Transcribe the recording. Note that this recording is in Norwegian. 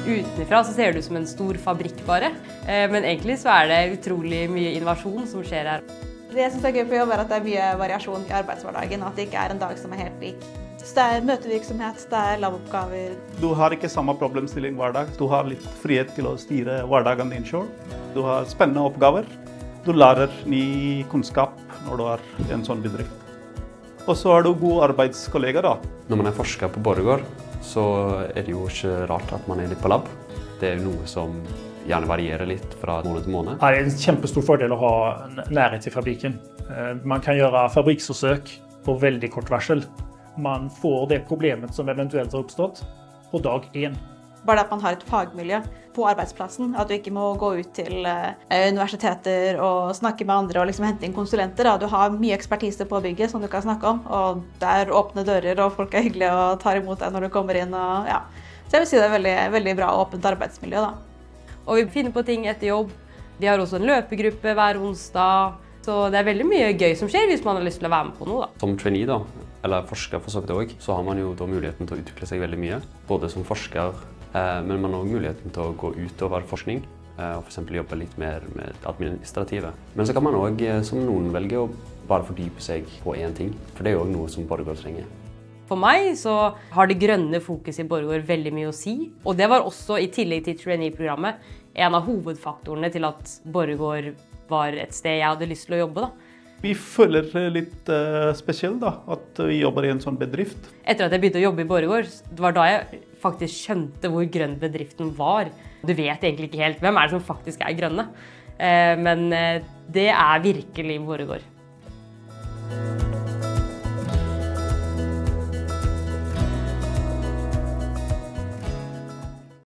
Utenfra så ser det ut som en stor fabrikk bare, men egentlig så det utrolig mye innovasjon som skjer her. Det jeg synes gøy på jobb at det mye variasjon I arbeidshverdagen, og at det ikke en dag som helt lik. Så det møtevirksomhet, det laboppgaver. Du har ikke samme problemstilling hver dag. Du har litt frihet til å styre hverdagen din selv. Du har spennende oppgaver. Du lærer ny kunnskap når du I en sånn bedrift. Og så du gode arbeidskolleger da. Når man forsker på Borregaard, så det jo ikke rart at man litt på lab. Det jo noe som gjerne varierer litt fra måned til måned. Det en kjempestor fordel å ha nærhet til fabrikken. Man kan gjøre fabriksforsøk på veldig kort varsel. Man får det problemet som eventuelt har oppstått på dag 1. Bare at man har et fagmiljø på arbeidsplassen, at du ikke må gå ut til universiteter og snakke med andre og liksom hente inn konsulenter. Du har mye ekspertise på bygget som du kan snakke om, og der åpne dører og folk hyggelige og tar imot deg når du kommer inn. Og, ja. Så jeg vil si det veldig, veldig bra åpent arbeidsmiljø da. Og vi finner på ting etter jobb. Vi har også en løpegruppe hver onsdag. Så det veldig mye gøy som skjer hvis man har lyst til å være med på noe. Da. Som trainee da, eller forsker for så vidt også, så har man jo da muligheten til å utvikle seg veldig mye. Både som forsker, men man har også muligheten til å gå utover forskning. Og for eksempel jobbe litt mer med administrative. Men så kan man også, som noen velge, å bare fordype seg på en ting. For det jo også noe som Borregaard trenger. For meg så har det grønne fokus I Borregaard veldig mye å si. Og det var også, I tillegg til trainee-programmet, en av hovedfaktorene til at Borregaard var et sted jeg hadde lyst til å jobbe. Da. Vi føler litt spesielt da, at vi jobber I en sånn bedrift. Etter at jeg begynte å jobbe I Borregaard, det var da jeg faktisk skjønte hvor grønn bedriften var. Du vet egentlig ikke helt hvem det som faktisk grønne. Men det virkelig Borregaard.